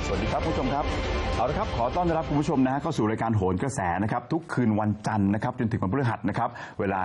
สวัสดีครับคุณผู้ชมครับเอาละครับขอต้อนรับคุณผู้ชมนะเข้าสู่รายการโหนกระแสนะครับทุกคืนวันจันทร์นะครับจนถึงวันพฤหัสนะครับเวลา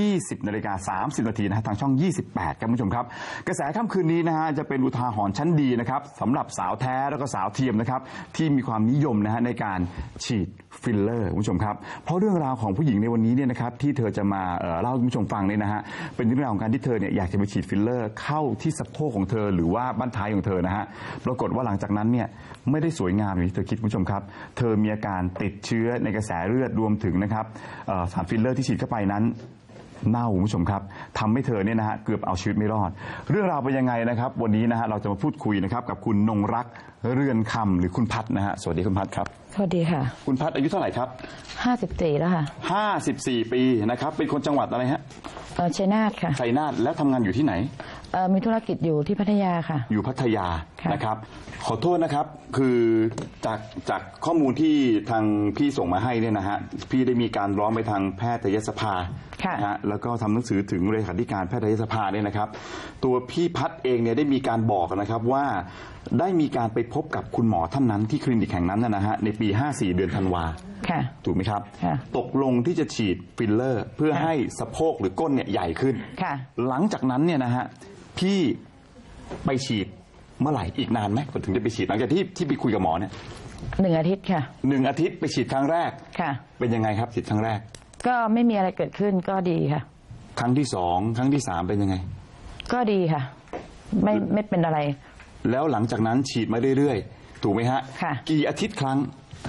20:30 นาทีนะทางช่อง 28 ครับคุณผู้ชมครับกระแสค่ำคืนนี้นะฮะจะเป็นอุทาหรณ์ชั้นดีนะครับสำหรับสาวแท้แล้วก็สาวเทียมนะครับที่มีความนิยมนะฮะในการฉีดฟิลเลอร์คุณผู้ชมครับเพราะเรื่องราวของผู้หญิงในวันนี้เนี่ยนะครับที่เธอจะมาเล่าให้คุณผู้ชมฟังเนี่ยนะฮะเป็นเรื่องราวของการที่เธอเนี่ยอยากจะไปฉีดฟิลเลอร์เข้าที่สะโพกของเธอหรือว่าบั้นท้ายของเธอนะฮะปรากฏว่าหลังจากนั้นเนี่ยไม่ได้สวยงามอย่างที่เธอคิดคุณผู้ชมครับเธอมีอาการติดเชื้อในกระแสเลือดรวมถึงนะครับสารฟิลเลอร์ที่ฉีดเข้าไปนั้นเน่าคุณผู้ชมครับทำให้เธอเนี่ยนะฮะเกือบเอาชีวิตไม่รอดเรื่องราวเป็นยังไงนะครับวันนี้นะฮะเราจะมาพูดคุยนะครับกับคุณนงรักเรือนคำหรือคุณพัฒนะฮะสวัสดีคุณพัฒครับสวัสดีค่ะคุณพัฒอายุเท่าไหร่ครับ 54แล้วค่ะ 54ปีนะครับเป็นคนจังหวัดอะไรฮะชัยนาทค่ะชัยนาทแล้วทำงานอยู่ที่ไหนมีธุรกิจอยู่ที่พัทยาค่ะอยู่พัทยานะครับขอโทษนะครับคือจากข้อมูลที่ทางพี่ส่งมาให้เนี่ยนะฮะพี่ได้มีการร้องไปทางแพทยสภานะฮะแล้วก็ทำหนังสือถึงเลขาธิการแพทยสภาเนี่ยนะครับตัวพี่พัฒเองเนี่ยได้มีการบอกนะครับว่าได้มีการไปพบกับคุณหมอท่านนั้นที่คลินิกแห่งนั้นนะฮะในปี54เดือนธันวาถูกไหมครับตกลงที่จะฉีดฟิลเลอร์เพื่อให้สะโพกหรือก้นเนี่ยใหญ่ขึ้นหลังจากนั้นเนี่ยนะฮะพี่ไปฉีดเมื่อไหร่อีกนานไหมก่อนถึงจะไปฉีดหลังจากที่ไปคุยกับหมอเนี่ย 1 อาทิตย์ค่ะ 1 อาทิตย์ไปฉีดครั้งแรกค่ะเป็นยังไงครับฉีดครั้งแรกก็ไม่มีอะไรเกิดขึ้นก็ดีค่ะครั้งที่2ครั้งที่3เป็นยังไงก็ดีค่ะไม่เป็นอะไรแล้วหลังจากนั้นฉีดมาเรื่อยๆถูกไหมฮะค่ะกี่อาทิตย์ครั้ง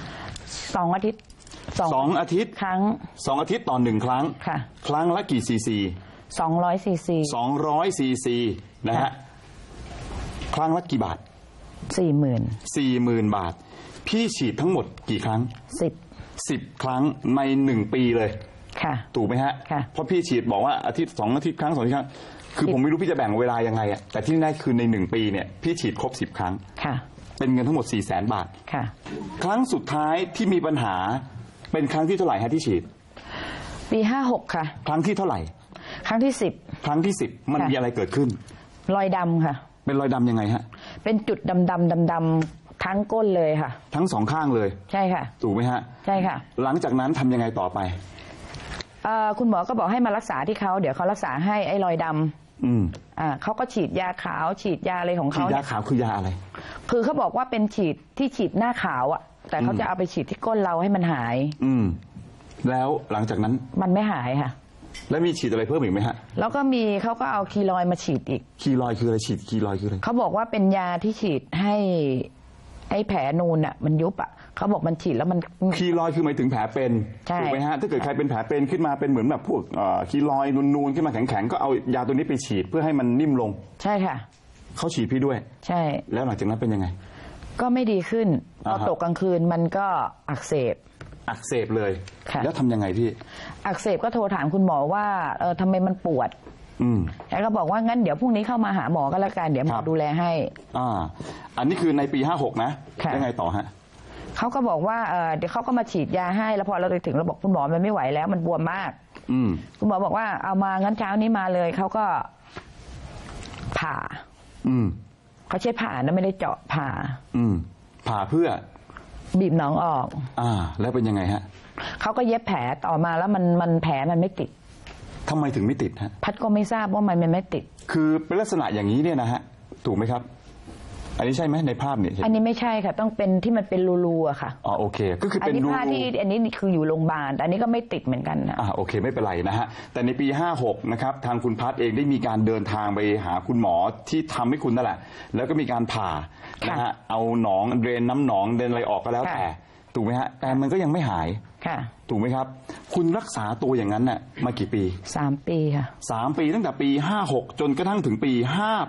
2 อาทิตย์ 2 อาทิตย์ครั้ง 2 อาทิตย์ต่อ1ครั้งค่ะครั้งละกี่ซีซี 200 ซีซี 200 ซีซีนะฮะครั้งละกี่บาท40,000 บาทพี่ฉีดทั้งหมดกี่ครั้ง10 ครั้งใน1 ปีเลยค่ะถูกไหมฮะเพราะพี่ฉีดบอกว่าอาทิตย์2 อาทิตย์ครั้ง2 อาทิตย์ครั้งคือผมไม่รู้พี่จะแบ่งเวลายังไงอะแต่ที่แน่คือใน1 ปีเนี่ยพี่ฉีดครบ10 ครั้งค่ะเป็นเงินทั้งหมด400,000 บาทค่ะครั้งสุดท้ายที่มีปัญหาเป็นครั้งที่เท่าไหร่ฮะที่ฉีดปี56ค่ะครั้งที่เท่าไหร่ครั้งที่10 ครั้งที่10มันมีอะไรเกิดขึ้นรอยดำค่ะเป็นรอยดำยังไงฮะเป็นจุดดำๆทั้งก้นเลยค่ะทั้ง2 ข้างเลยใช่ค่ะถูกไหมฮะใช่ค่ะหลังจากนั้นทำยังไงต่อไปคุณหมอก็บอกให้มารักษาที่เขาเดี๋ยวเขารักษาให้ไอ้รอยดำเขาก็ฉีดยาขาวฉีดยาอะไรของเขาฉีดยาขาวคือยาอะไรคือเขาบอกว่าเป็นฉีดหน้าขาวอ่ะแต่เขาจะเอาไปฉีดที่ก้นเราให้มันหายแล้วหลังจากนั้นมันไม่หายค่ะแล้วมีฉีดอะไรเพิ่มอีกไหมฮะแล้วก็มีเขาก็เอาคีลอยมาฉีดอีกคีลอยคืออะไรฉีดคีลอยคืออะไรเขาบอกว่าเป็นยาที่ฉีดให้ไอ้แผลนูนอ่ะมันยุบอ่ะเขาบอกมันฉีดแล้วมันคีลอยคือหมายถึงแผลเป็นถูกไหมฮะถ้าเกิดใครเป็นแผลเป็นขึ้นมาเป็นเหมือนแบบพวกคีลอยนูนๆขึ้นมาแข็งๆก็เอายาตัวนี้ไปฉีดเพื่อให้มันนิ่มลงใช่ค่ะเขาฉีดพี่ด้วยใช่แล้วหลังจากนั้นเป็นยังไงก็ไม่ดีขึ้นพอตกกลางคืนมันก็อักเสบเลยแล้วทำยังไงพี่อักเสบก็โทรถามคุณหมอว่าทำไมมันปวดแล้วก็บอกว่างั้นเดี๋ยวพรุ่งนี้เข้ามาหาหมอก็แล้วกันเดี๋ยวหมอดูแลให้อันนี้คือในปี56นะยังไงต่อฮะเขาก็บอกว่าเดี๋ยวเขาก็มาฉีดยาให้แล้วพอเราไปถึงเราบอกคุณหมอมันไม่ไหวแล้วมันบวมมากคุณหมอบอกว่าเอามางั้นเช้านี้มาเลยเขาก็ผ่าเขาใช้ผ่านะไม่ได้เจาะผ่าเพื่อบีบหนองออกแล้วเป็นยังไงฮะเขาก็เย็บแผลต่อมาแล้วมันแผลมันไม่ติดทำไมถึงไม่ติดฮะพัดก็ไม่ทราบว่ามันไม่ติดคือเป็นลักษณะอย่างนี้เนี่ยนะฮะถูกไหมครับอันนี้ใช่ไหมในภาพเนี่ยอันนี้ไม่ใช่ค่ะต้องเป็นที่มันเป็นรูๆอะค่ะโอเคก็คือเป็นรูอันนี้คืออยู่โรงพยาบาลอันนี้ก็ไม่ติดเหมือนกันนะโอเคไม่เป็นไรนะฮะแต่ในปี56นะครับทางคุณพัฒเองได้มีการเดินทางไปหาคุณหมอที่ทำให้คุณนั่นแหละแล้วก็มีการผ่านะฮะเอาหนองเดรนน้ำหนองเดรนอะไรออกก็แล้วแต่ถูกไหมฮะแต่มันก็ยังไม่หายถูกไหมครับคุณรักษาตัวอย่างนั้นน่ะมากี่ปี 3 ปีค่ะ 3 ปีตั้งแต่ปี56จนกระทั่งถึงปี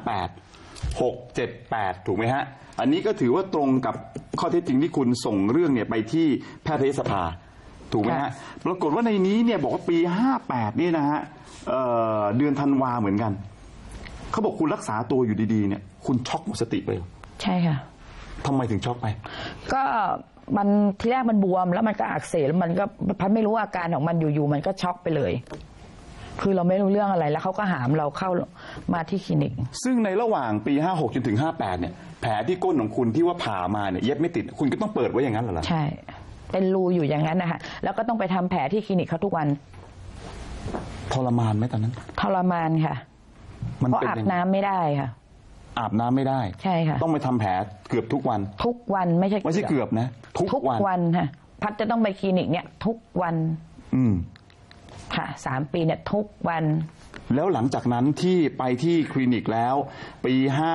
58 6 7 8ถูกไหมฮะอันนี้ก็ถือว่าตรงกับข้อเท็จจริงที่คุณส่งเรื่องเนี่ยไปที่แพทยสภาถูกไหมฮะปรากฏว่าในนี้เนี่ยบอกว่าปี58นี่นะฮะเดือนธันวาเหมือนกันเขาบอกคุณรักษาตัวอยู่ดีๆเนี่ยคุณช็อกหมดสติไปใช่ค่ะทำไมถึงช็อกไปก็มันทีแรกมันบวมแล้วมันก็อักเสบแล้วมันก็พัดไม่รู้อาการของมันอยู่ๆมันก็ช็อกไปเลยคือเราไม่รู้เรื่องอะไรแล้วเขาก็หามเราเข้ามาที่คลินิกซึ่งในระหว่างปี56จนถึง58เนี่ยแผลที่ก้นของคุณที่ว่าผ่ามาเนี่ยเย็บไม่ติดคุณก็ต้องเปิดไว้อย่างนั้นเหรอใช่เป็นรูอยู่อย่างนั้นนะคะแล้วก็ต้องไปทำแผลที่คลินิกเขาทุกวันทรมานไหมตอนนั้นทรมานค่ะเพราะอาบน้ำไม่ได้ค่ะอาบน้ำไม่ได้ใช่ค่ะต้องไปทำแผลเกือบทุกวันไม่ใช่เกือบนะทุกวันค่ะพัดจะต้องไปคลินิกเนี่ยทุกวันค่ะ3 ปีเนี่ยทุกวันแล้วหลังจากนั้นที่ไปที่คลินิกแล้วปี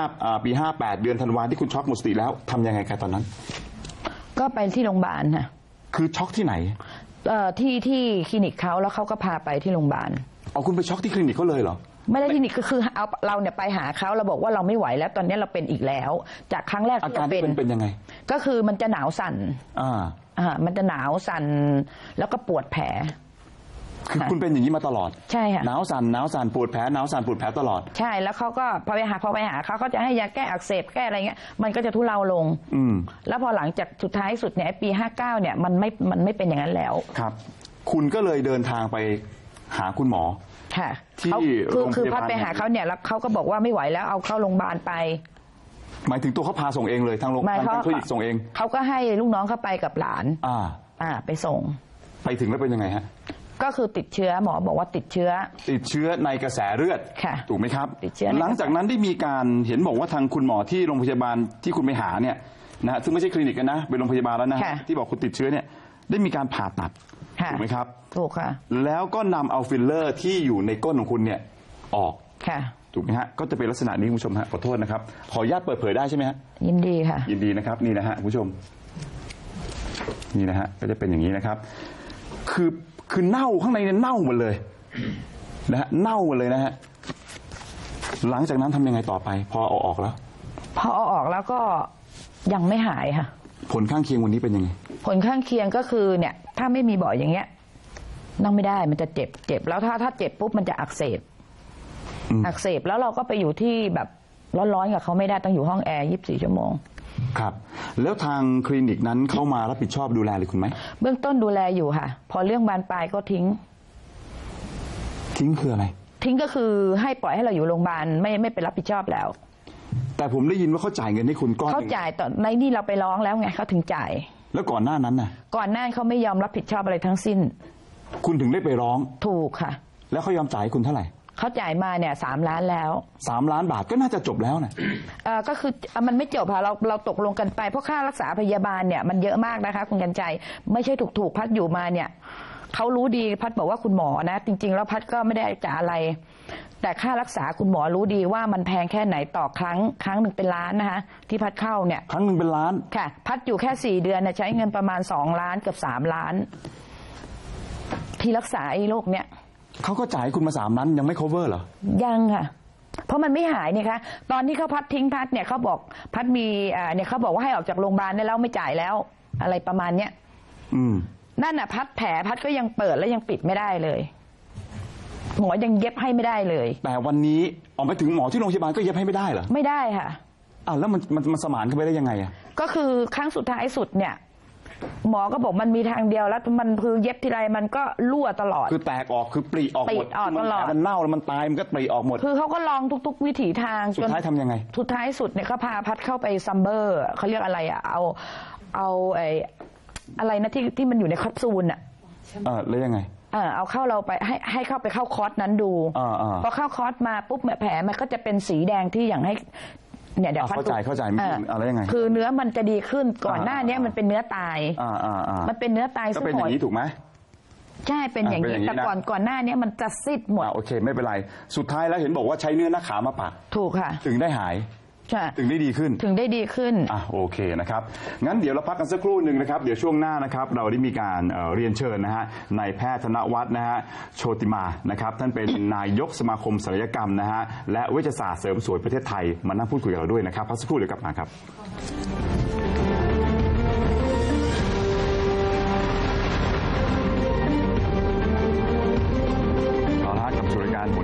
58เดือนธันวาที่คุณช็อกหมดสติแล้วทำยังไงกันตอนนั้นก็ไปที่โรงพยาบาลค่ะคือช็อกที่ไหนที่คลินิกเขาแล้วเขาก็พาไปที่โรงพยาบาลเอาคุณไปช็อกที่คลินิกเขาเลยเหรอไม่ได้คลินิกคือเอาเราเนี่ยไปหาเขาเราบอกว่าเราไม่ไหวแล้วตอนนี้เราเป็นอีกแล้วจากครั้งแรกอาการเป็นยังไงก็คือมันจะหนาวสั่นมันจะหนาวสั่นแล้วก็ปวดแผลคือคุณเป็นอย่างนี้มาตลอดใช่ค่ะหนาวสั่นปวดแผลหนาวสั่นปวดแผลตลอดใช่แล้วเขาก็พอไปหาเขาจะให้ยาแก้อักเสบแก้อะไรเงี้ยมันก็จะทุเลาลงแล้วพอหลังจากสุดท้ายสุดเนี่ยปี59เนี่ยมันไม่เป็นอย่างนั้นแล้วครับคุณก็เลยเดินทางไปหาคุณหมอค่ะที่คือพัดไปหาเขาเนี่ยแล้วเขาก็บอกว่าไม่ไหวแล้วเอาเข้าโรงพยาบาลไปหมายถึงตัวเขาพาส่งเองเลยทางโรงพยาบาลคลินิกส่งเองเขาก็ให้ลูกน้องเขาไปกับหลานไปส่งไปถึงแล้วเป็นยังไงฮะก็คือติดเชื้อหมอบอกว่าติดเชื้อในกระแสเลือดถูกไหมครับติดเชื้อหลังจากนั้นได้มีการเห็นบอกว่าทางคุณหมอที่โรงพยาบาลที่คุณไปหาเนี่ยนะซึ่งไม่ใช่คลินิกกันนะเป็นโรงพยาบาลแล้วนะที่บอกคุณติดเชื้อเนี่ยได้มีการผ่าตัดถูกไหมครับถูกค่ะแล้วก็นำเอาฟิลเลอร์ที่อยู่ในก้นของคุณเนี่ยออกค่ะถูกไหมฮะก็จะเป็นลักษณะนี้คุณผู้ชมฮะขอโทษนะครับขออนุญาตเปิดเผยได้ใช่ไหมฮะยินดีค่ะยินดีนะครับนี่นะฮะคุณผู้ชมนี่นะฮะก็จะเป็นอย่างนี้นะครับคือเน่าข้างในเนี่ยเน่าหมดเลยนะฮะเน่าหมดเลยนะฮะหลังจากนั้นทำยังไงต่อไปพอเอาออกแล้วพอเอาออกแล้วก็ยังไม่หายค่ะผลข้างเคียงวันนี้เป็นยังไงผลข้างเคียงก็คือเนี่ยถ้าไม่มีเบาะอย่างเงี้ยนั่งไม่ได้มันจะเจ็บแล้วถ้าเจ็บปุ๊บมันจะอักเสบแล้วเราก็ไปอยู่ที่แบบร้อนๆกับเขาไม่ได้ต้องอยู่ห้องแอร์24 ชั่วโมงครับแล้วทางคลินิกนั้นเข้ามารับผิดชอบดูแลหรือคุณไหมเบื้องต้นดูแลอยู่ค่ะพอเรื่องบานปลายก็ทิ้งคืออะไรทิ้งก็คือให้ปล่อยให้เราอยู่โรงพยาบาลไม่ไปรับผิดชอบแล้วแต่ผมได้ยินว่าเขาจ่ายเงินให้คุณก้อนเขาจ่ายตอนในนี่เราไปร้องแล้วไงเขาถึงจ่ายแล้วก่อนหน้านั้นน่ะก่อนหน้าเขาไม่ยอมรับผิดชอบอะไรทั้งสิ้นคุณถึงได้ไปร้องถูกค่ะแล้วเขายอมจ่ายคุณเท่าไหร่เขาจ่ายมาเนี่ย3 ล้านแล้ว 3 ล้านบาทก็น่าจะจบแล้วนะก็คือมันไม่จบค่ะเราตกลงกันไปเพราะค่ารักษาพยาบาลเนี่ยมันเยอะมากนะคะคุณกันใจไม่ใช่ถูกพัดอยู่มาเนี่ยเขารู้ดีพัดบอกว่าคุณหมอนะจริงๆแล้วพัดก็ไม่ได้จ่ายอะไรแต่ค่ารักษาคุณหมอรู้ดีว่ามันแพงแค่ไหนต่อครั้งหนึ่งเป็นล้านนะคะที่พัดเข้าเนี่ยครั้งหนึ่งเป็นล้านค่ะพัดอยู่แค่4 เดือนใช้เงินประมาณ2 ล้านเกือบ3 ล้านที่รักษาไอ้โรคเนี่ยเขาก็จ่ายคุณมา3 ล้านยังไม่ cover เหรอยังค่ะเพราะมันไม่หายนี่คะตอนที่เขาพัดทิ้งพัดเนี่ยเขาบอกพัดมีเนี่ยเขาบอกว่าให้ออกจากโรงพยาบาลได้แล้วไม่จ่ายแล้วอะไรประมาณเนี้ยนั่นน่ะพัดแผลพัดก็ยังเปิดและยังปิดไม่ได้เลยหมอยังเย็บให้ไม่ได้เลยแต่วันนี้ออกไปถึงหมอที่โรงพยาบาลก็เย็บให้ไม่ได้เหรอไม่ได้ค่ะแล้วมันสมานกันไปได้ยังไงก็คือครั้งสุดท้ายสุดเนี่ยหมอก็บอกมันมีทางเดียวแล้วมันคือเย็บทีไรมันก็รั่วตลอดคือแตกออกคือปริออกหมดตลอดมันเน่าแล้วมันตายมันก็ปริออกหมดคือเขาก็ลองทุกๆวิถีทางสุดท้ายทำยังไงสุดท้ายสุดเนี่ยเขาพาพัดเข้าไปซัมเบอร์เขาเรียกอะไรเอาอะไรนะที่มันอยู่ในแคปซูลแล้วยังไงเอาเข้าเราไปให้เข้าไปเข้าคอร์สนั้นดูพอเข้าคอร์สมาปุ๊บแผลมันก็จะเป็นสีแดงที่อย่างให้เนี่ยเดี๋ยวเข้าใจอะไรยังไงคือเนื้อมันจะดีขึ้นก่อนหน้านี้มันเป็นเนื้อตายมันเป็นเนื้อตายก็เป็นอย่างนี้ถูกไหมใช่เป็นอย่างนี้แต่ก่อนหน้านี้มันจะซีดหมดโอเคไม่เป็นไรสุดท้ายแล้วเห็นบอกว่าใช้เนื้อหน้าขามาปักถูกค่ะถึงได้หายถึงได้ดีขึ้นโอเคนะครับงั้นเดี๋ยวเราพักกันสักครู่หนึ่งนะครับเดี๋ยวช่วงหน้านะครับเราได้มีการเรียนเชิญนะฮะนายแพทย์ธนวัฒน์นะฮะโชติมานะครับท่านเป็นนายกสมาคมศัลยกรรมนะฮะและเวชศาสตร์เสริมสวยประเทศไทยมานั่งพูดคุยกับเราด้วยนะครับพักสักครู่เดี๋ยวกลับมาครับเอาละกับสู่รายการโหนก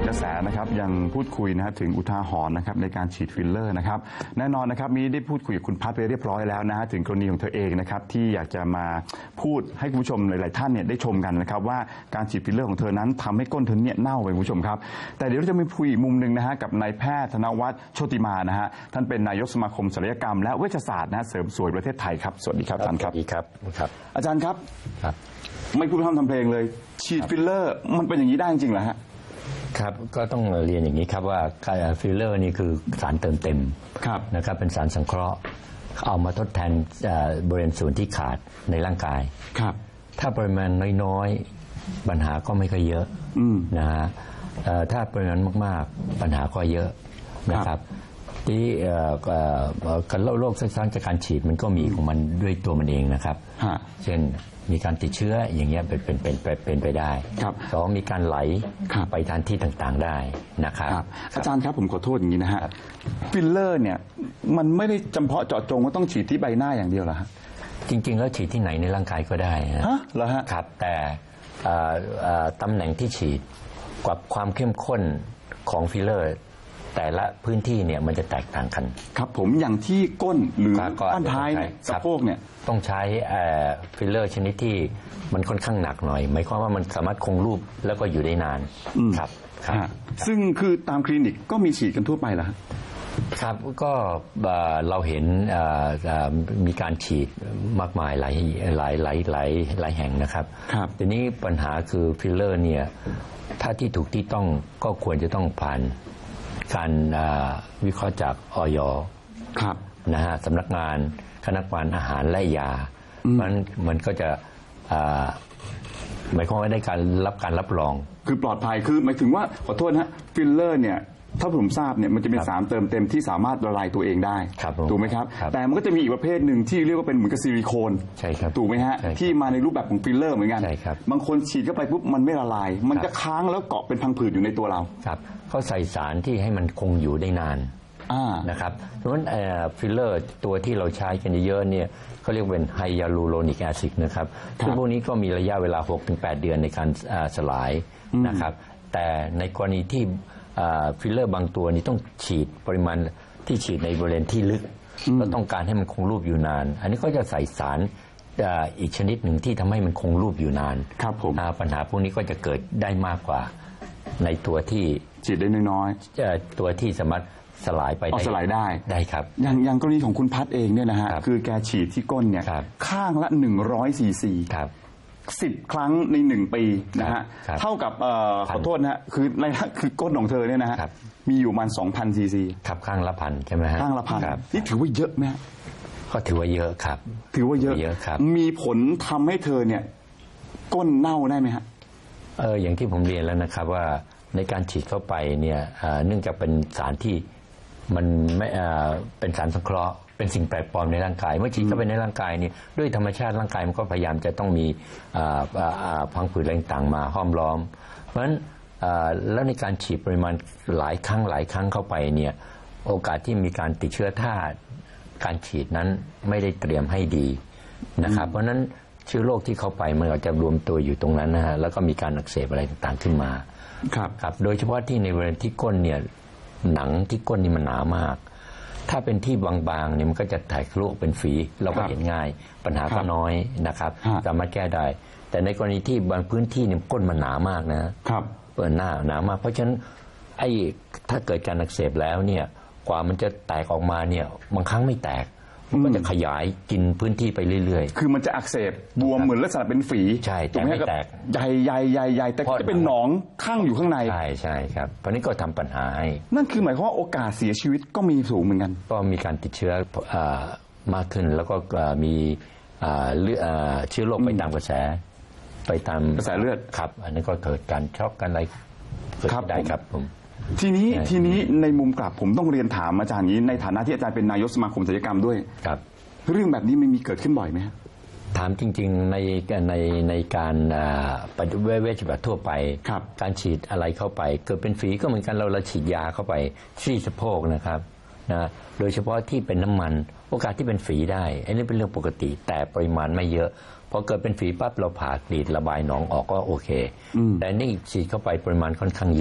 กระแสนะครับยังพูดคุยนะฮะถึงอุทาหรณ์นะครับในการฉีดฟิลเลอร์นะครับแน่นอนนะครับมีได้พูดคุยกับคุณพัฒน์ไปเรียบร้อยแล้วนะฮะถึงกรณีของเธอเองนะครับที่อยากจะมาพูดให้คุณผู้ชมหลายๆท่านเนี่ยได้ชมกันนะครับว่าการฉีดฟิลเลอร์ของเธอนั้นทำให้ก้นเธอเนี่ยเน่าไปคุณผู้ชมครับแต่เดี๋ยวเราจะมีคุยอีกมุมหนึ่งนะฮะกับนายแพทย์ธนวัฒน์โชติมานะฮะท่านเป็นนายกสมาคมศัลยกรรมและเวชศาสตร์นะเสริมสวยประเทศไทยครับสวัสดีครับอาจารย์ครับสวัสดีครับครับอาจารย์ครับครับไม่พูดพร่ำทำเพลงเลยฉีดฟิลเลอร์มันเป็นอย่างนี้ได้จริงเหรอฮะครับก็ต้องเรียนอย่างนี้ครับว่าฟิลเลอร์นี่คือสารเติมเต็มนะครับเป็นสารสังเคราะห์เอามาทดแทนบริเวณส่วนที่ขาดในร่างกายครับถ้าปริมาณน้อยๆปัญหาก็ไม่ค่อยเยอะนะฮะถ้าปริมาณมากๆปัญหาก็เยอะนะครับที่การโรคซ้ำๆจากการฉีดมันก็มีของมันด้วยตัวมันเองนะครับเช่นมีการติดเชื้ออย่างเงี้ยเป็นไปได้สองมีการไหลไปทางที่ต่างๆได้นะครับอาจารย์ครับผมขอโทษอย่างนี้นะฮะฟิลเลอร์เนี่ยมันไม่ได้จำเพาะเจาะจงว่าต้องฉีดที่ใบหน้าอย่างเดียวเหรอฮะจริงๆแล้วฉีดที่ไหนในร่างกายก็ได้เหรอฮะครับแต่ตำแหน่งที่ฉีดกับความเข้มข้นของฟิลเลอร์แต่ละพื้นที่เนี่ยมันจะแตกต่างกันครับผมอย่างที่ก้นหรือบ้านท้ายสะโพกเนี่ยต้องใช้ฟิลเลอร์ชนิดที่มันค่อนข้างหนักหน่อยหมายความว่ามันสามารถคงรูปแล้วก็อยู่ได้นานครับซึ่งคือตามคลินิกก็มีฉีดกันทั่วไปแล้วครับก็เราเห็นมีการฉีดมากมายหลายแห่งนะครับทีนี้ปัญหาคือฟิลเลอร์เนี่ยถ้าที่ถูกที่ต้องก็ควรจะต้องผ่านการวิเคราะห์จากอย.นะฮะสำนักงานคณะกรรมการอาหารและยามันก็จะหมายความว่าได้การรับรองคือปลอดภัยคือหมายถึงว่าขอโทษนะฟิลเลอร์เนี่ยถ้าผมทราบเนี่ยมันจะเป็นสารเติมเต็มที่สามารถละลายตัวเองได้ถูกไหมครับแต่มันก็จะมีอีกประเภทหนึ่งที่เรียกว่าเป็นเหมือนกับซิลิโคนถูกไหมฮะที่มาในรูปแบบของฟิลเลอร์เหมือนกันบางคนฉีดเข้าไปปุ๊บมันไม่ละลายมันจะค้างแล้วเกาะเป็นพังผืดอยู่ในตัวเราครับเขาใส่สารที่ให้มันคงอยู่ได้นานนะครับเพราะฉะนั้นฟิลเลอร์ตัวที่เราใช้กันเยอะเนี่ยเขาเรียกเป็นไฮยาลูโรนิกแอซิดนะครับซึ่งพวกนี้ก็มีระยะเวลา 6-8 เดือนในการสลายนะครับแต่ในกรณีที่ฟิลเลอร์บางตัวนี้ต้องฉีดปริมาณที่ฉีดในบริเวณที่ลึกแล้วต้องการให้มันคงรูปอยู่นานอันนี้ก็จะใส่สารอีกชนิดหนึ่งที่ทำให้มันคงรูปอยู่นานปัญหาพวกนี้ก็จะเกิดได้มากกว่าในตัวที่ฉีดได้น้อยๆตัวที่สามารถสลายไปสลายได้ครับอย่างกรณีของคุณพัฒน์เองเนี่ยนะฮะคือแกฉีดที่ก้นเนี่ยข้างละ100 ซีซี10 ครั้งใน1 ปีนะฮะเท่ากับขอโทษนะฮะคือก้นของเธอเนี่ยนะฮะมีอยู่ประมาณ 2,000 ซีซีครับข้างละพันใช่ไหมฮะข้างละพันนี่ถือว่าเยอะไหมก็ถือว่าเยอะครับถือว่าเยอะครับมีผลทำให้เธอเนี่ยก้นเน่าได้ไหมฮะอย่างที่ผมเรียนแล้วนะครับว่าในการฉีดเข้าไปเนี่ยเนื่องจากเป็นสารที่มันไม่เป็นสารสังเคราะห์เป็นสิ่งแปลกปลอมในร่างกายเมื่อฉีดเข้าไปในร่างกายนี่ด้วยธรรมชาติร่างกายมันก็พยายามจะต้องมีพังผืดอะไรต่างๆมาห้อมล้อมเพราะฉะนั้นแล้วในการฉีดปริมาณหลายครั้งเข้าไปเนี่ยโอกาสที่มีการติดเชื้อถ้าการฉีดนั้นไม่ได้เตรียมให้ดีนะครับเพราะฉะนั้นเชื้อโรคที่เข้าไปมันอาจจะรวมตัวอยู่ตรงนั้นนะฮะแล้วก็มีการอักเสบอะไรต่างๆขึ้นมาครับโดยเฉพาะที่ในบริเวณที่ก้นเนี่ยหนังที่ก้นนี่มันหนามากถ้าเป็นที่บางๆเนี่ยมันก็จะแตกทะลุเป็นฝีเราก็เห็นง่ายปัญหาก็น้อยนะครับสามารถแก้ได้แต่ในกรณีที่บางพื้นที่เนี่ยก้นมันหนามากนะครับเปิดหนามากเพราะฉะนั้นถ้าเกิดการอักเสบแล้วเนี่ยกว่ามันจะแตกออกมาเนี่ยบางครั้งไม่แตกมันก็จะขยายกินพื้นที่ไปเรื่อยๆคือมันจะอักเสบบวมเหมือนลักษณะเป็นฝีใช่แต่ไม่แตกใหญ่แต่จะเป็นหนองข้างอยู่ข้างในใช่ครับเพราะนี้ก็ทำปัญหาให้นั่นคือหมายความว่าโอกาสเสียชีวิตก็มีสูงเหมือนกันก็มีการติดเชื้อมากขึ้นแล้วก็มีเชื้อโรคไปตามกระแสเลือดครับอันนี้ก็เกิดการช็อกกันอะไรเกิดได้ครับผมทีนี้ในมุมกลับผมต้องเรียนถามอาจารย์นี้ในฐานะที่อาจารย์เป็นนายกสมาคมศัลยกรรมด้วยครับเรื่องแบบนี้มันมีเกิดขึ้นบ่อยไหมถามจริงๆในการปฏิเวชแบบทั่วไปการฉีดอะไรเข้าไปเกิดเป็นฝีก็เหมือนกันเราฉีดยาเข้าไปที่สะโพกนะครับนะโดยเฉพาะที่เป็นน้ำมันโอกาสที่เป็นฝีได้อันนี้เป็นเรื่องปกติแต่ปริมาณไม่เยอะพอเกิดเป็นฝีปั๊บเราผ่ากรีดระบายหนองออกก็โอเคแต่นี่ฉีดเข้าไปปริมาณค่อนข้างเยอะ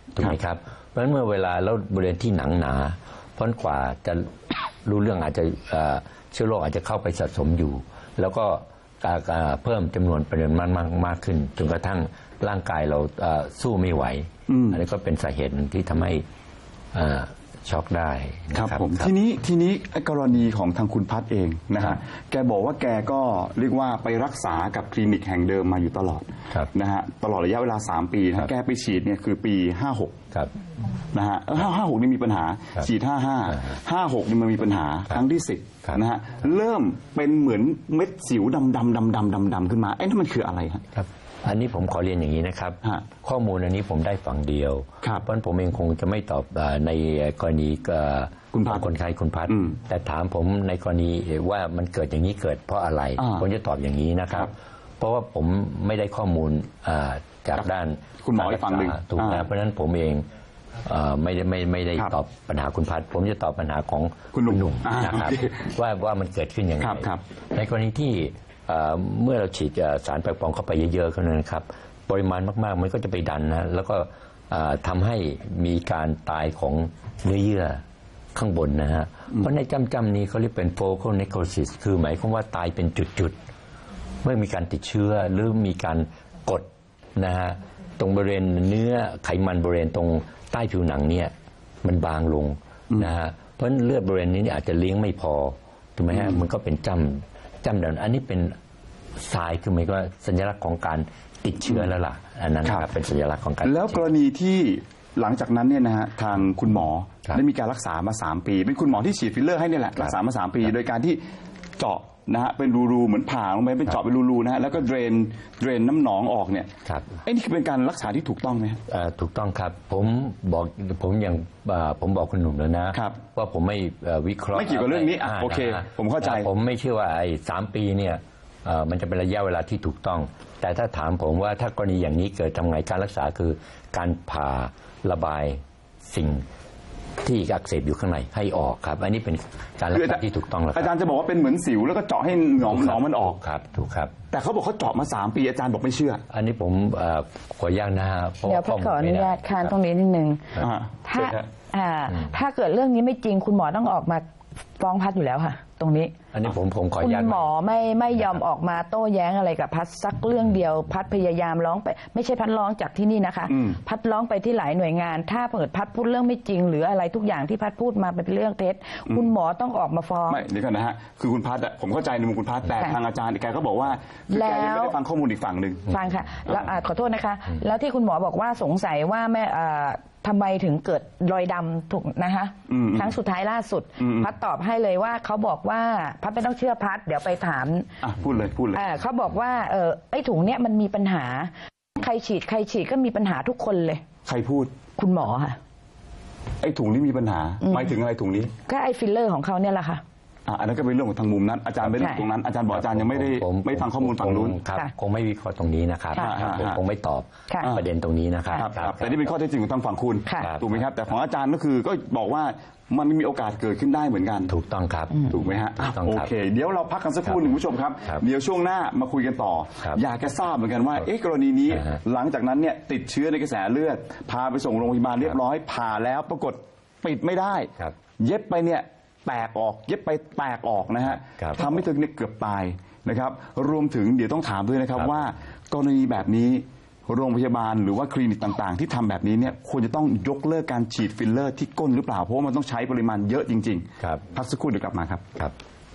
ถูกไหมครับเพราะฉะนั้นเมื่อเวลาแล้วบริเวณที่หนังหนาเพราะกว่าจะรู้เรื่องอาจจะเชื้อโรคอาจจะเข้าไปสะสมอยู่แล้วก็เพิ่มจำนวนปริมาณมากขึ้นจนกระทั่งร่างกายเราสู้ไม่ไหวอันนี้ก็เป็นสาเหตุที่ทำให้ช็อกได้ครับผมทีนี้กรณีของทางคุณพัฒน์เองนะฮะแกบอกว่าแกก็เรียกว่าไปรักษากับคลินิกแห่งเดิมมาอยู่ตลอดนะฮะตลอดระยะเวลา3 ปีนะแกไปฉีดเนี่ยคือปี56นะฮะ56นี่มีปัญหาฉีด56นี่มันมีปัญหาครั้งที่10นะฮะเริ่มเป็นเหมือนเม็ดสิวดำขึ้นมานั่นมันคืออะไรครับอันนี้ผมขอเรียนอย่างนี้นะครับข้อมูลอันนี้ผมได้ฝั่งเดียวเพราะผมเองคงจะไม่ตอบในกรณีคนไข้คุณพัฒน์แต่ถามผมในกรณีว่ามันเกิดอย่างนี้เกิดเพราะอะไรผมจะตอบอย่างนี้นะครับเพราะว่าผมไม่ได้ข้อมูลจากด้านคุณหมออีกฝั่งหนึ่งถูกนะเพราะฉะนั้นผมเองไม่ได้ตอบปัญหาคุณพัฒน์ผมจะตอบปัญหาของคุณหนุ่มนะครับว่ามันเกิดขึ้นอย่างไรในกรณีที่เมื่อเราฉีดสารแปลกปลอมเข้าไปเยอะๆนั้นนะครับปริมาณมากๆมันก็จะไปดันนะแล้วก็ทำให้มีการตายของเนื้อเยื่อข้างบนนะฮะเพราะในจำนี้เขาเรียกเป็น focal necrosis คือหมายความว่าตายเป็นจุดๆเมื่อมีการติดเชื้อหรือมีการกดนะฮะตรงบริเวณเนื้อไขมันบริเวณตรงใต้ผิวหนังเนี่ยมันบางลงนะฮะเพราะเลือดบริเวณนี้อาจจะเลี้ยงไม่พอถูกไหมฮะมันก็เป็นจำเดินอันนี้เป็นทรายคือหมายว่าสัญลักษณ์ของการติดเชื้อแล้วล่ะอันนั้นเป็นสัญลักษณ์ของการแล้วกรณีที่หลังจากนั้นเนี่ยนะฮะทางคุณหมอได้มีการรักษามา3 ปีเป็นคุณหมอที่ฉีดฟิลเลอร์ให้นี่แหละรักษามา3 ปีโดยการที่เจาะนะฮะเป็นรูเหมือนผ่าลงไปเป็นเจาะเป็นรูนะฮะแล้วก็เดรนน้ำหนองออกเนี่ยนี่คือเป็นการรักษาที่ถูกต้องไหมถูกต้องครับผมอย่างผมบอกคุณหนุ่มแล้วนะว่าผมไม่วิเคราะห์ไม่เกี่ยวกับเรื่องนี้โอเคผมเข้าใจผมไม่เชื่อว่า3 ปีเนี่ยมันจะเป็นระยะเวลาที่ถูกต้องแต่ถ้าถามผมว่าถ้ากรณีอย่างนี้เกิดทำไงการรักษาคือการผ่าระบายสิ่งที่อักเสบอยู่ข้างในให้ออกครับอันนี้เป็นการรักษาที่ถูกต้องแล้วอาจารย์จะบอกว่าเป็นเหมือนสิวแล้วก็เจาะให้หนองมันออกครับถูกครับแต่เขาบอกเขาเจาะมา3 ปีอาจารย์บอกไม่เชื่ออันนี้ผมขออนุญาตนะฮะเดี๋ยวขออนุญาตค้านตรงนี้นิดนึงถ้าเกิดเรื่องนี้ไม่จริงคุณหมอต้องออกมาฟ้องพัดอยู่แล้วค่ะตรงนี้อันนี้ผมขออนุญาตคุณหมอไม่ยอมออกมาโต้แย้งอะไรกับพัดสักเรื่องเดียวพัดพยายามร้องไปไม่ใช่พัดร้องจากที่นี่นะคะพัดร้องไปที่หลายหน่วยงานถ้าเปิดพัดพูดเรื่องไม่จริงหรืออะไรทุกอย่างที่พัดพูดมาเป็นเรื่องเท็จคุณหมอต้องออกมาฟ้องไม่เดี๋ยวก่อนนะฮะคือคุณพัดผมเข้าใจในมุมคุณพัดแต่ทางอาจารย์แกก็บอกว่าแกยังไม่ได้ฟังข้อมูลอีกฝั่งหนึ่งฟังค่ะแล้วขอโทษนะคะแล้วที่คุณหมอบอกว่าสงสัยว่าแม่ทำไมถึงเกิดรอยดำถูกนะคะครั้งสุดท้ายล่าสุดพัดตอบให้เลยว่าเขาบอกว่าพัดไม่ต้องเชื่อพัดเดี๋ยวไปถามพูดเลยเขาบอกว่าไอ้ถุงเนี้ยมันมีปัญหาใครฉีดก็มีปัญหาทุกคนเลยใครพูดคุณหมอค่ะไอ้ถุงนี้มีปัญหาหมายถึงอะไรถุงนี้ก็ไอ้ฟิลเลอร์ของเขาเนี่ยแหละค่ะอันนั้นก็เป็นเรื่องของทางมุมนั้นอาจารย์ไม่ได้ตรงนั้นอาจารย์บอกอาจารย์ยังไม่ฟังข้อมูลฝั่งนู้นครับคงไม่วิเคราะห์ตรงนี้นะครับผมคงไม่ตอบประเด็นตรงนี้นะครับแต่นี่เป็นข้อเท็จจริงของทางฝั่งคุณถูกไหมครับแต่ของอาจารย์ก็บอกว่ามันมีโอกาสเกิดขึ้นได้เหมือนกันถูกต้องครับถูกไหมฮะโอเคเดี๋ยวเราพักกันสักครู่หนึ่งผู้ชมครับเดี๋ยวช่วงหน้ามาคุยกันต่ออยากจะทราบเหมือนกันว่ากรณีนี้หลังจากนั้นเนี่ยติดเชื้อในกระแสเลือดพาไปส่งโรงพยาบาลเรียบร้อยผ่าแล้วปรากฏปิดไม่ได้เย็บไปเนี่ยแตกออกเย็บไปแตกออกนะฮะทำให้เธอเนี่ยเกือบตายนะครับรวมถึงเดี๋ยวต้องถามด้วยนะครับว่ากรณีแบบนี้โรงพยาบาลหรือว่าคลินิกต่างๆที่ทำแบบนี้เนี่ยควรจะต้องยกเลิกการฉีดฟิลเลอร์ที่ก้นหรือเปล่าเพราะว่ามันต้องใช้ปริมาณเยอะจริงๆพักสักครู่เดี๋ยวกลับมาครับ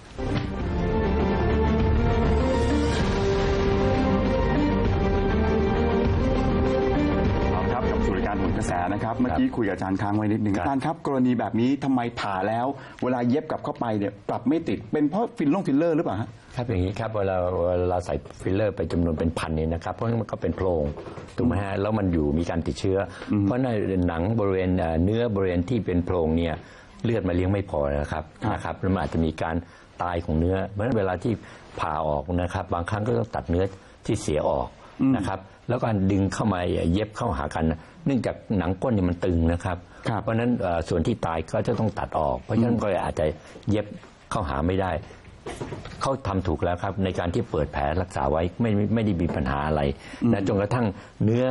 กระแสนะครับเมื่อกี้คุยกับอาจารย์ค้างไว้นิดหนึ่งอาจารย์ครับกรณีแบบนี้ทำไมผ่าแล้วเวลาเย็บกลับเข้าไปเนี่ยปรับไม่ติดเป็นเพราะฟิลเลอร์หรือเปล่าครับอย่างนี้ครับเวลาใส่ฟิลเลอร์ไปจำนวนเป็นพันเนี่ยนะครับเพราะมันก็เป็นโพรงถูกไหมฮะแล้วมันอยู่มีการติดเชื้อเพราะในหนังบริเวณเนื้อบริเวณที่เป็นโพรงเนี่ยเลือดมาเลี้ยงไม่พอนะครับแล้วมันอาจจะมีการตายของเนื้อเพราะฉะนั้นเวลาที่ผ่าออกนะครับบางครั้งก็ต้องตัดเนื้อที่เสียออกนะครับแล้วการดึงเข้ามาเย็บเข้าหากันเนื่องจากหนังก้นเนี่ยมันตึงนะครับเพราะฉะนั้นส่วนที่ตายก็จะต้องตัดออกเพราะฉะนั้นก็อาจจะเย็บเข้าหาไม่ได้เขาทำถูกแล้วครับในการที่เปิดแผลรักษาไว้ไม่ได้มีปัญหาอะไรนะจนกระทั่งเนื้อ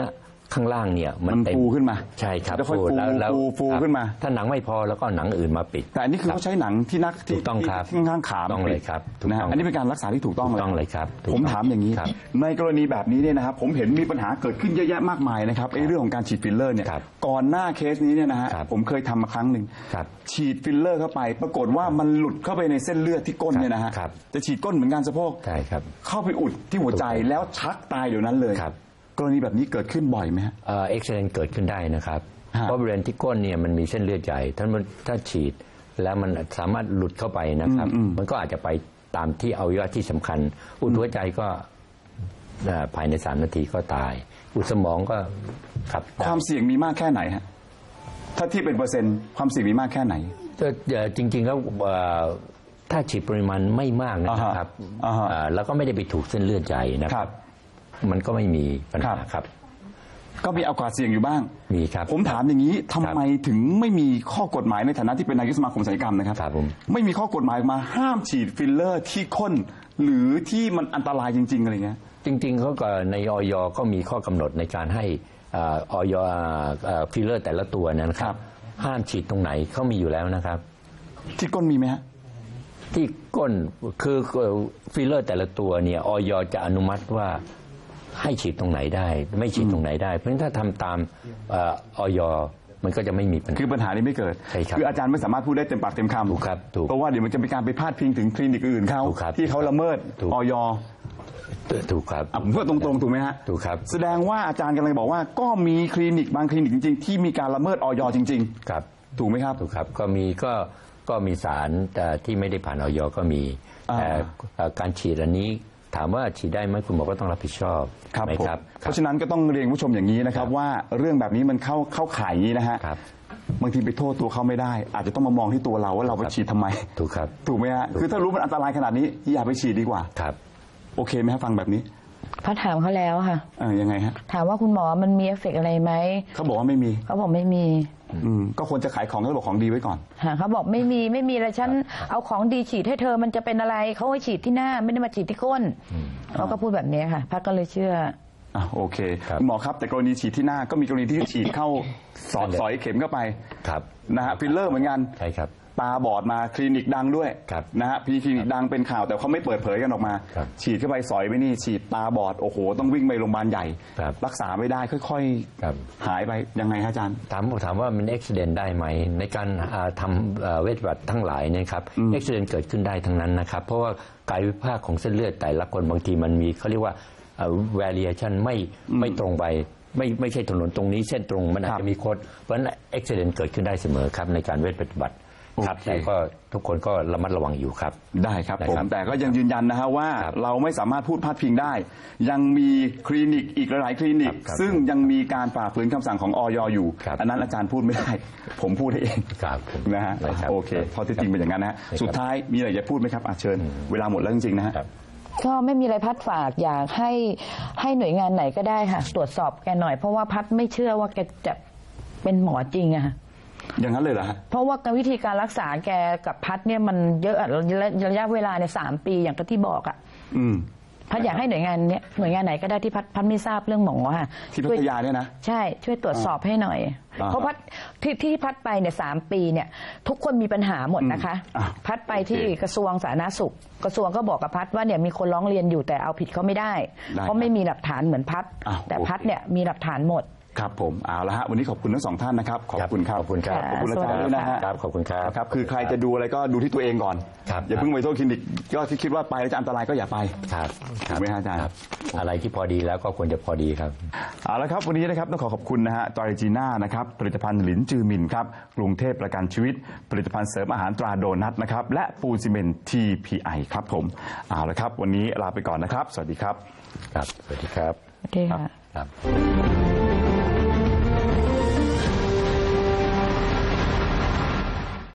ข้างล่างเนี่ยมันเต็มฟูขึ้นมาใช่ครับแล้วค่อยฟู ฟูครับขึ้นมาถ้าหนังไม่พอแล้วก็หนังอื่นมาปิดแต่อันนี้คือเขาใช้หนังที่นักถูกต้องครับที่ข้างๆขาถูกต้องเลยครับถูกนะฮะต้องอันนี้เป็นการรักษาที่ถูกต้องถูกต้องเลยครับถูกผมต้องถามอย่างนี้ครับในกรณีแบบนี้เนี่ยนะครับผมเห็นมีปัญหาเกิดขึ้นเยอะแยะมากมายนะครับไอ้เรื่องของการฉีดฟิลเลอร์เนี่ยครับก่อนหน้าเคสนี้เนี่ยนะฮะครับผมเคยทำมาครั้งหนึ่งครับฉีดฟิลเลอร์เข้าไป ปรากฏว่ามันหลุดเข้าไปในเส้นเลือดที่ก้นเนี่ยนะฮะครับจะฉีดก้นเหมือนกันสะโพกใช่ครับเข้าไปอุดที่หัวใจแล้วชักตายเดี๋ยวนั้นเลยครับกรณีแบบนี้เกิดขึ้นบ่อยไหมฮะเอ็กซิเดนเกิดขึ้นได้นะครับฮะเพราะบริเวณที่ก้นเนี่ยมันมีเส้นเลือดใหญ่ถ้าฉีดแล้วมันสามารถหลุดเข้าไปนะครับ มันก็อาจจะไปตามที่อวัยวะที่สำคัญ อุดหัวใจก็ภายใน3 นาทีก็ตาย อุดสมองก็ครับความเสี่ยงมีมากแค่ไหนฮะถ้าที่เป็นเปอร์เซ็นต์ความเสี่ยงมีมากแค่ไหนจริงๆแล้วถ้าฉีดปริมาณไม่มากนะครับอ่าฮะแล้วก็ไม่ได้ไปถูกเส้นเลือดใหญ่นะคครัรับ บ มันก็ไม่มีปัญหาครับครับก็มีโอกาสเสี่ยงอยู่บ้างมีครับผมถามอย่างนี้ทำไมถึงไม่มีข้อกฎหมายในฐานะที่เป็นนายกสมาคมศัลยกรรมนะครับครับผมไม่มีข้อกฎหมายมาห้ามฉีดฟิลเลอร์ที่ก้นหรือที่มันอันตรายจริง ๆอะไรเงี้ยจริงๆเขาก็ในออยก็มีข้อกำหนดในการให้ออยฟิลเลอร์แต่ละตัวนะคครัรับบห้ามฉีดตรงไหนเขามีอยู่แล้วนะครับที่ก้นมีไหมฮะที่ก้นคือฟิลเลอร์แต่ละตัวเนี่ยออยจะอนุมัติว่าให้ฉีดตรงไหนได้ ไม่ฉีดตรงไหนได้ เพราะฉะนั้นถ้าทำตามออยมันก็จะไม่มีปัญหาคือปัญหานี้ไม่เกิดใช่ครับคืออาจารย์ไม่สามารถพูดได้เต็มปากเต็มคำถูกครับถูกเพราะว่าเดี๋ยวมันจะเป็นการไปพาดพิงถึงคลินิกอื่นเขาถูกครับที่เขาละเมิดถูกออยถูกครับผมพูดตรงๆถูกไหมฮะถูกครับแสดงว่าอาจารย์กำลังบอกว่าก็มีคลินิกบางคลินิกจริงๆที่มีการละเมิดออยจริงครับๆ ถูกไหมครับถูกครับก็มีสารที่ไม่ได้ผ่านออยก็มีอ่าแต่การฉีดอันนี้ถามว่าฉีดได้ไหมคุณหมอก็ต้องรับผิดชอบครับไหมผมครับเพราะฉะนั้นก็ต้องเรียนผู้ชมอย่างนี้นะครับว่าเรื่องแบบนี้มันเข้าข่ายอย่างนี้นะฮะครับบางทีไปโทษตัวเขาไม่ได้ อาจจะต้องมามองที่ตัวเราว่าเราไปฉีดทำไมถูกครับถูกไหมฮะคือถ้ารู้มันอันตรายขนาดนี้อย่าไปฉีดดีกว่าครับโอเคไหมฮะฟังแบบนี้พัดถามเขาแล้วค่ะยังไงฮะถามว่าคุณหมอมันมีเอฟเฟกต์อะไรไหมเขาบอกว่าไม่มีเขาบอกไม่มีก็ควรจะขายของก็บอกของดีไว้ก่อนเขาบอกไม่มีแล้วฉันเอาของดีฉีดให้เธอมันจะเป็นอะไรเขาให้ฉีดที่หน้าไม่ได้มาฉีดที่ก้นเขาก็พูดแบบนี้ค่ะพัดก็เลยเชื่อโอเคครับคุณหมอครับแต่กรณีฉีดที่หน้าก็มีกรณีที่ฉีดเข้าสอยเข็มเข้าไปครับนะฮะฟิลเลอร์เหมือนกันใช่ครับตาบอดมาคลินิกดังด้วยครับนะฮะพีคลินิกดังเป็นข่าวแต่เขาไม่เปิดเผยกันออกมาครับฉีดเข้าไปสอยไปนี่ฉีดตาบอดโอ้โหต้องวิ่งไปโรงพยาบาลใหญ่ครับรักษาไม่ได้ค่อยครับๆหายไปยังไงฮะอาจารย์ถามว่ามันอุบิเหตุได้ไหมในการทำเวชบัตทั้งหลายเนี่ยครับอุบิเหตุเกิดขึ้นได้ทั้งนั้นนะครับ เพราะว่ากายวิภาคของเส้นเลือดแต่ละคนบางทีมันมีเขาเรียกว่า variation ไม่ตรงไปไม่ใช่ถนนตรงนี้เส้นตรงมันอาจจะมีโค้ดเพราะฉะนั้นอุบิเหตุเกิดขึ้นได้เสมอครับในการเวชปฏิบัติครับโอเคแต่ก็ทุกคนก็ระมัดระวังอยู่ครับได้ครับได้ผครัมบแต่ก็ยังยืนยันนะฮะว่าครับเราไม่สามารถพูดพาดพิงได้ ยังมีคลินิกอีกหลายๆคลินิกครับซึ่งยังมีการฝ่าฝืนคำสั่งของออยอยู่ครับอันนั้นอาจารย์พูดไม่ได้ ผมพูดได้เองครับผมนะฮะได้ครับโอเคข้อเท็จจริงเป็นอย่างนั้นนะฮะครับสุดท้ายมีอะไรจะพูดไหมครับเชิญเวลาหมดแล้วจริงๆนะฮะครับก็ไม่มีอะไรพัดฝากอยากให้หน่วยงานไหนก็ได้ค่ะ ตรวจสอบแกหน่อยเพราะว่าพัดไม่เชื่อว่าแกจะเป็นหมอจริงอะค่ะอย่างนั้นเลยเหรอฮะเพราะว่าวิธีการรักษาแกกับพัดเนี่ยมันเยอะอะระยะเวลาใน3 ปีอย่างที่บอกอะอืมพัดอยากให้หน่วยงานไหนก็ได้ที่พัดไม่ทราบเรื่องหมอค่ะที่พัทยาเนี่ยนะใช่ช่วยตรวจสอบให้หน่อย เพราะพัดที่พัดไปเนี่ย3 ปีเนี่ยทุกคนมีปัญหาหมดนะคะ พัดไปที่กระทรวงสาธารณสุข กระทรวงก็บอกกับพัดว่าเนี่ยมีคนร้องเรียนอยู่แต่เอาผิดเขาไม่ได้ เพราะไม่มีหลักฐานเหมือนพัด แต่พัดเนี่ยมีหลักฐานหมดครับผมเอาละฮะวันนี้ขอบคุณทั้งสองท่านนะครับขอบคุณครับขอบคุณครับขอบคุณอาจารย์ด้วยนะฮะครับขอบคุณครับครับคือใครจะดูอะไรก็ดูที่ตัวเองก่อนครับอย่าเพิ่งไปโทษคลินิกก็ที่คิดว่าไปแล้วจะอันตรายก็อย่าไปครับถูกไหมฮะอาจารย์ครับอะไรที่พอดีแล้วก็ควรจะพอดีครับเอาละครับวันนี้นะครับต้องขอบคุณนะฮะตราจีน่านะครับผลิตภัณฑ์หลินจือมินครับกรุงเทพประกันชีวิต ผลิตภัณฑ์เสริมอาหารตราโดนัทนะครับและปูนซีเมนต์ TPI ครับผมเอาละครับวันนี้ลาไปก่อนนะครับ สวัสดีครับครับ สวัสดีครับโอเคค่ะครับ